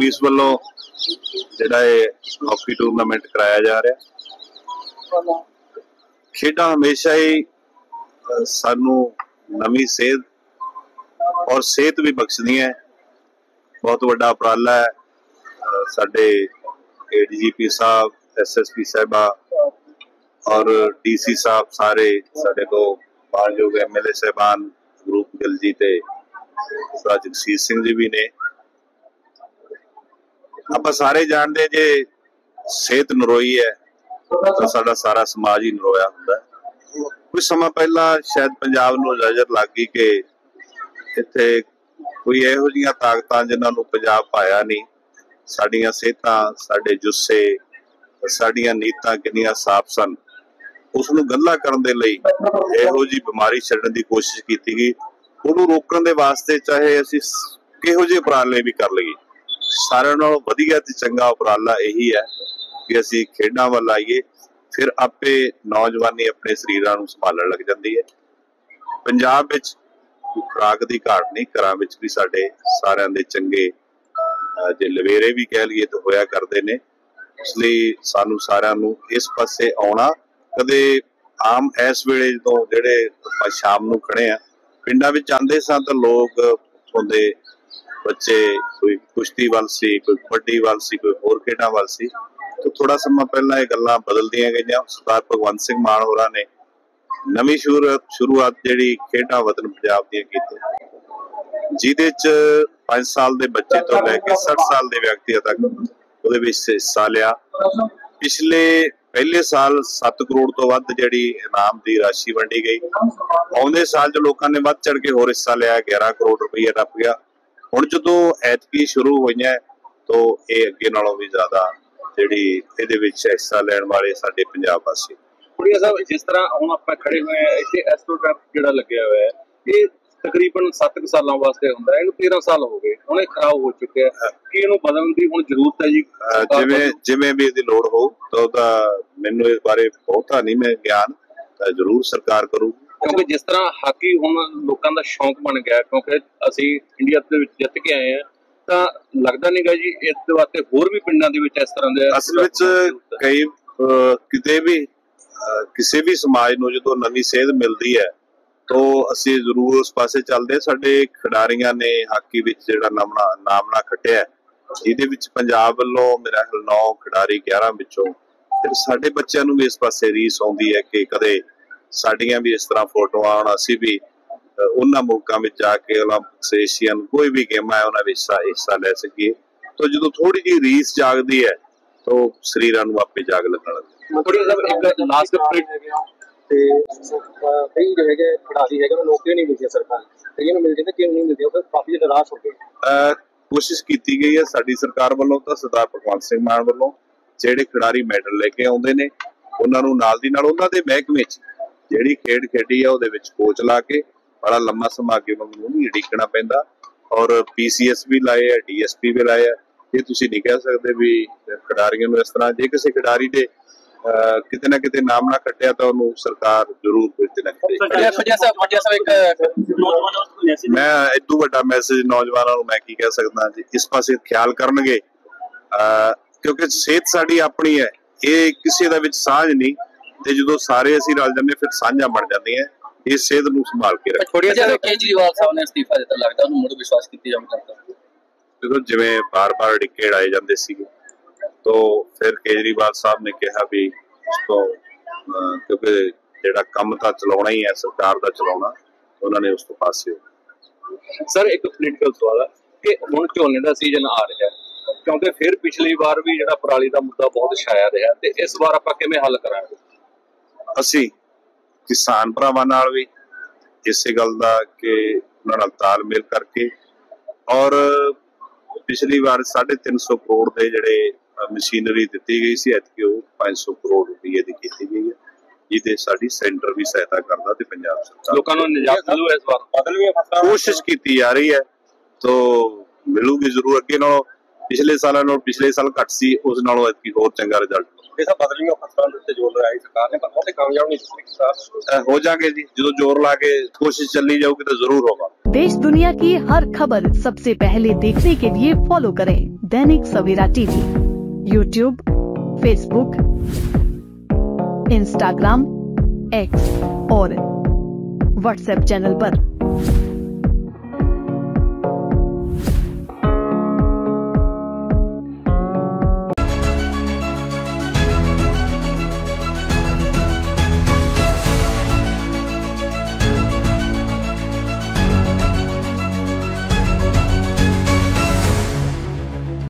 Police वालों जिहड़ा hockey tournament कराया जा रहा। खेडां हमेशा ही सानू नवी सेहत और सेहत भी बख्शदियां। बहुत वड्डा उपराला है साडे ADGP साहब, SSP साहिबा और DC साहब, सारे साडे को मानयोग MLA साहबान रूप गिल जी ते जगसीर सिंह जी भी ने। ਆਪਾਂ ਸਾਰੇ ਜਾਣਦੇ ਜੇ ਸਿਹਤ ਨਰੋਈ ਹੈ ਤਾਂ ਸਾਡਾ ਸਾਰਾ ਸਮਾਜ ਹੀ ਨਰੋਇਆ ਹੁੰਦਾ। ਕੁਝ ਸਮਾਂ ਪਹਿਲਾਂ ਸ਼ਾਇਦ ਪੰਜਾਬ ਨੂੰ ਨਜ਼ਰ ਲੱਗ ਗਈ ਕਿ ਇੱਥੇ ਕੋਈ ਇਹੋ ਜਿਹੀਆਂ ਤਾਕਤਾਂ ਜਿਨ੍ਹਾਂ ਨੂੰ ਪੰਜਾਬ ਪਾਇਆ ਨਹੀਂ। ਸਾਡੀਆਂ ਸਿਹਤਾਂ, ਸਾਡੇ ਜੁੱਸੇ, ਸਾਡੀਆਂ ਨੀਤਾਂ ਕਿੰਨੀਆਂ ਸਾਫ਼ ਸਨ, ਉਸ ਨੂੰ ਗੱਲਾਂ ਕਰਨ ਦੇ ਲਈ ਇਹੋ ਜਿਹੀ ਬਿਮਾਰੀ ਛੱਡਣ ਦੀ ਕੋਸ਼ਿਸ਼ ਕੀਤੀ ਗਈ। ਉਹਨੂੰ ਰੋਕਣ ਦੇ ਵਾਸਤੇ ਚਾਹੇ ਅਸੀਂ ਕਿਹੋ ਜਿਹੇ ਉਪਰਾਲੇ ਵੀ ਕਰ ਲਈਏ, ਸਾਰਿਆਂ ਨਾਲੋਂ ਵਧੀਆ ਤੇ ਚੰਗਾ ਉਪਰਾਲਾ ਇਹੀ ਹੈ ਕਿ ਅਸੀਂ ਖੇਡਾਂ ਵੱਲ ਆਈਏ, ਫਿਰ ਆਪੇ ਨੌਜਵਾਨੀ ਆਪਣੇ ਸਰੀਰਾਂ ਨੂੰ ਸੰਭਾਲਣ ਲੱਗ ਜਾਂਦੀ ਹੈ। ਪੰਜਾਬ ਵਿੱਚ ਖੁਰਾਕ ਦੀ ਘਾਟ ਨਹੀਂ, ਘਰਾਂ ਵਿੱਚ ਵੀ ਸਾਡੇ ਸਾਰਿਆਂ ਦੇ ਚੰਗੇ ਜੇ ਲਵੇਰੇ ਵੀ ਕਹਿ ਲਈਏ ਤਾਂ ਹੋਇਆ ਕਰਦੇ ਨੇ। ਇਸ ਲਈ ਸਾਨੂੰ ਸਾਰਿਆਂ ਨੂੰ ਇਸ ਪਾਸੇ ਆਉਣਾ। ਕਦੇ ਆਮ ਇਸ ਵੇਲੇ ਜਦੋਂ ਜਿਹੜੇ ਆਪਾਂ ਸ਼ਾਮ ਨੂੰ ਖੜੇ ਆ ਪਿੰਡਾਂ ਵਿੱਚ ਆਉਂਦੇ ਸਾਂ ਤਾਂ ਲੋਕ ਉੱਥੋਂ ਦੇ ਬੱਚੇ ਕੋਈ ਕੁਸ਼ਤੀ ਵੱਲ ਸੀ, ਕੋਈ ਕਬੱਡੀ ਵੱਲ ਸੀ, ਕੋਈ ਹੋਰ ਖੇਡਾਂ ਵੱਲ ਸੀ। ਤੇ ਥੋੜਾ ਸਮਾਂ ਪਹਿਲਾਂ ਇਹ ਗੱਲਾਂ ਬਦਲਦੀਆਂ ਗਈਆਂ। ਸਰਦਾਰ ਭਗਵੰਤ ਸਿੰਘ ਮਾਨ ਹੋਰਾਂ ਨੇ ਨਵੀਂ ਸ਼ੁਰੂਆਤ ਜਿਹੜੀ ਖੇਡਾਂ ਵਤਨ ਪੰਜਾਬ ਦੀਆਂ ਕੀਤੀ, ਜਿਹਦੇ ਚ 5 ਸਾਲ ਦੇ ਬੱਚੇ ਤੋਂ ਲੈ ਕੇ 60 ਸਾਲ ਦੇ ਵਿਅਕਤੀਆਂ ਤੱਕ ਉਹਦੇ ਵਿੱਚ ਹਿੱਸਾ ਲਿਆ। ਪਿਛਲੇ ਪਹਿਲੇ ਸਾਲ 7 ਕਰੋੜ ਤੋਂ ਵੱਧ ਜਿਹੜੀ ਇਨਾਮ ਦੀ ਰਾਸ਼ੀ ਵੰਡੀ ਗਈ। ਆਉਂਦੇ ਸਾਲ ਚ ਲੋਕਾਂ ਨੇ ਵੱਧ ਚੜ ਕੇ ਹੋਰ ਹਿੱਸਾ ਲਿਆ, 11 ਕਰੋੜ ਰੁਪਈਆ ਟੱਪ ਗਿਆ। ਹੁਣ ਜਦੋਂ ਐਤਕੀ ਸ਼ੁਰੂ ਹੋਈਆਂ ਤਾਂ ਇਹ ਅੱਗੇ ਨਾਲੋਂ ਵੀ ਜ਼ਿਆਦਾ ਜਿਹੜੀ ਇਹਦੇ ਵਿੱਚ ਹਿੱਸਾ ਲੈਣ ਵਾਲੇ ਸਾਡੇ ਪੰਜਾਬ ਵਾਸੀ। ਕੁੜੀਆ ਸਾਹਿਬ, ਜਿਸ ਤਰ੍ਹਾਂ ਹੁਣ ਆਪਾਂ ਖੜੇ ਹੋਏ ਆ ਇੱਥੇ ਐਸਟ੍ਰੋਟਰੈਪ ਜਿਹੜਾ ਲੱਗਿਆ ਹੋਇਆ ਹੈ, ਇਹ ਤਕਰੀਬਨ 7 ਸਾਲਾਂ ਵਾਸਤੇ ਹੁੰਦਾ। ਇਹਨੂੰ 13 ਸਾਲ ਹੋ ਗਏ, ਹੁਣ ਇਹ ਖਰਾਬ ਹੋ ਚੁੱਕਿਆ ਹੈ ਕਿ ਇਹਨੂੰ ਬਦਲਣ ਦੀ ਹੁਣ ਜ਼ਰੂਰਤ ਹੈ ਜੀ? ਜਿਵੇਂ ਵੀ ਇਹਦੀ ਲੋੜ ਹੋਊ ਤਾਂ ਉਹਦਾ ਮੈਨੂੰ ਇਸ ਬਾਰੇ ਬਹੁਤਾ ਨਹੀਂ ਮੈਂ ਗਿਆਨ, ਤਾਂ ਜ਼ਰੂਰ ਸਰਕਾਰ ਕਰੂ। ਕਿਉਂਕਿ ਜਿਸ ਤਰ੍ਹਾਂ ਹਾਕੀ ਹੁਣ ਲੋਕਾਂ ਦਾ ਸ਼ੌਂਕ ਬਣ ਗਿਆ, ਕਿਉਂਕਿ ਅਸੀਂ ਇੰਡੀਆ ਦੇ ਵਿੱਚ ਜਿੱਤ ਕੇ ਆਏ ਹਾਂ, ਤਾਂ ਲੱਗਦਾ ਨਹੀਂ ਗਾ ਜੀ ਇਸ ਦੇ ਵਾਸਤੇ ਹੋਰ ਵੀ ਪਿੰਡਾਂ ਦੇ ਵਿੱਚ ਇਸ ਤਰ੍ਹਾਂ ਦੇ ਅਸਲ ਵਿੱਚ ਕਈ ਕਿਤੇ ਵੀ ਕਿਸੇ ਵੀ ਸਮਾਜ ਨੂੰ ਜਦੋਂ ਨਵੀਂ ਸੇਧ ਮਿਲਦੀ ਹੈ ਤਾਂ ਅਸੀਂ ਜ਼ਰੂਰ ਉਸ ਪਾਸੇ ਚੱਲਦੇ। ਸਾਡੇ ਖਿਡਾਰੀਆਂ ਨੇ ਹਾਕੀ ਵਿੱਚ ਜਿਹੜਾ ਨਾਮਣਾ ਖੱਟਿਆ, ਜਿਹਦੇ ਵਿੱਚ ਪੰਜਾਬ ਵੱਲੋਂ ਮੇਰਾ ਖਿਆਲ 9 ਖਿਡਾਰੀ 11 ਵਿੱਚੋਂ। ਫਿਰ ਸਾਡੇ ਬੱਚਿਆਂ ਨੂੰ ਵੀ ਇਸ ਪਾਸੇ ਰੀਸ ਆਉਂਦੀ ਹੈ ਕਿ ਕਦੇ ਸਾਡੀਆਂ ਵੀ ਇਸ ਤਰ੍ਹਾਂ ਫੋਟੋਆਂ ਆਉਣ, ਅਸੀਂ ਵੀ ਉਹਨਾਂ ਮੁਲਕਾਂ ਵਿੱਚ ਜਾ ਕੇ ਓਲੰਪਿਕਸ, ਏਸ਼ੀਅਨ ਕੋਈ ਵੀ ਗੇਮਾਂ ਹੈ ਉਹਨਾਂ ਵਿੱਚ ਹਿੱਸਾ ਲੈ ਸਕੀਏ। ਤਾਂ ਜਦੋਂ ਥੋੜੀ ਜਿਹੀ ਰੀਸ ਜਾਗਦੀ ਹੈ ਤਾਂ ਸਰੀਰਾਂ ਨੂੰ ਆਪੇ ਜਾਗ ਲੱਗਣ ਲੱਗਦਾ। ਤੇ ਕਈ ਜੋ ਹੈਗੇ ਖਿਡਾਰੀ ਹੈਗੇ ਨੌਕਰੀ ਨਹੀਂ ਮਿਲਦੀ ਸਰਕਾਰ, ਕਈਆਂ ਨੂੰ ਮਿਲ ਜਾਂਦੀ, ਕਿਉਂ ਨਹੀਂ ਮਿਲਦੀ? ਉਹ ਫਿਰ ਕਾਫੀ ਜ਼ਿਆਦਾ ਨਿਰਾਸ਼ ਹੋ ਗਏ। ਕੋਸ਼ਿਸ਼ ਕੀਤੀ ਗਈ ਹੈ ਸਾਡੀ ਸਰਕਾਰ ਵੱਲੋਂ, ਤਾਂ ਸਰਦਾਰ ਭਗਵੰਤ ਸਿੰਘ ਮਾਨ ਵੱਲੋਂ ਜਿਹੜੇ ਖਿਡਾਰੀ ਮੈਡਲ ਲੈ ਕੇ ਆਉਂਦੇ ਨੇ ਉਹਨਾਂ ਨੂੰ ਨਾਲ ਦੀ ਨਾਲ ਉਹਨਾਂ ਦੇ ਮਹਿਕਮੇ 'ਚ ਜਿਹੜੀ ਖੇਡ ਖੇਡੀ ਆ ਉਹਦੇ ਵਿੱਚ ਕੋਚ ਲਾ ਕੇ ਬੜਾ ਲੰਮਾ ਸਮਾਂ ਅੱਗੇ ਨੂੰ ਨਹੀਂ ਉਡੀਕਣਾ ਪੈਂਦਾ। ਔਰ PCS ਵੀ ਲਾਏ ਆ, DSP ਵੀ ਲਾਏ ਆ। ਇਹ ਤੁਸੀਂ ਨਹੀਂ ਕਹਿ ਸਕਦੇ ਵੀ ਖਿਡਾਰੀਆਂ ਨੂੰ ਇਸ ਤਰ੍ਹਾਂ, ਜੇ ਕਿਸੇ ਖਿਡਾਰੀ ਦੇ ਕਿਤੇ ਨਾ ਕਿਤੇ ਨਾਮ ਨਾ ਕੱਟਿਆ ਤਾਂ ਉਹਨੂੰ ਸਰਕਾਰ ਜ਼ਰੂਰ ਕਿਤੇ ਨਾ ਕਿਤੇ। ਮੈਂ ਇਦੋਂ ਵੱਡਾ ਮੈਸੇਜ ਨੌਜਵਾਨਾਂ ਨੂੰ ਮੈਂ ਕੀ ਕਹਿ ਸਕਦਾ ਜੀ, ਇਸ ਪਾਸੇ ਖਿਆਲ ਕਰਨਗੇ ਕਿਉਂਕਿ ਸਿਹਤ ਸਾਡੀ ਆਪਣੀ ਹੈ, ਇਹ ਕਿਸੇ ਦਾ ਵਿੱਚ ਸਾਂਝ ਨਹੀਂ। ਤੇ ਜਦੋਂ ਸਾਰੇ ਅਸੀਂ ਰਲ ਜਾਂਦੇ ਫਿਰ ਸਾਂਝਾਂ ਬਣ ਜਾਂਦੀਆਂ। ਇਸ ਸਿਹਤ ਨੂੰ ਸੰਭਾਲ ਕੇ ਰੱਖੋ। ਕੇਜਰੀਵਾਲ ਸਾਹਿਬ ਨੇ ਅਸਤੀਫਾ ਦਿੱਤਾ, ਲੱਗਦਾ ਉਹਨੂੰ ਮੁੜ ਵਿਸ਼ਵਾਸ ਕੀਤੀ ਜਾਊਗਾ? ਦੇਖੋ, ਜਿਵੇਂ ਬਾਰ-ਬਾਰ ਡਿੱਕੇ ਢਾਏ ਜਾਂਦੇ ਸੀਗੇ तो फिर केजरीवाल साहब ने कहा भी उसको क्योंकि जेड़ा कम तो चलाना ही है सरकार का चलाना, उन्होंने उसको पासे हो। सर एक पोलिटिकल सवाल है कि हुण झोने का सीजन आ रहा है, क्योंकि फिर पिछली बार भी जेड़ा पराली का मुद्दा बहुत छाया रहा, ते इस बार आपां किवें हल करांगे? असीं किसान भरावां नाल भी इसे गल दा कि उन्हां नाल तालमेल करके, और पिछली बार 350 करोड़ के जिहड़े मशीनरी दी गई सी, ऐतकी 500 करोड़ रुपये की की गई है, जिहदे साडी सेंटर भी सहायता करदा ते पंजाब सरकार लोकां नूं निजात मिलू। इस बार कोशिश की जा रही है तो मिलूगी जरूर। अगे नालों पिछले सालों नालों पिछले साल घट सी, उस नालों ऐतकी होर चंगा रिजल्ट बदलियों फसलों के उत्ते जोर लगाई सरकार ने, पर बहुत कामयाब नहीं हो जाएंगे जी। जो जोर ला के कोशिश चली जाऊगी तो जरूर होगा। देश दुनिया की हर खबर सबसे पहले देखने के लिए फॉलो करें Dainik Savera TV YouTube, Facebook, Instagram, X और व्हाट्सएप चैनल पर।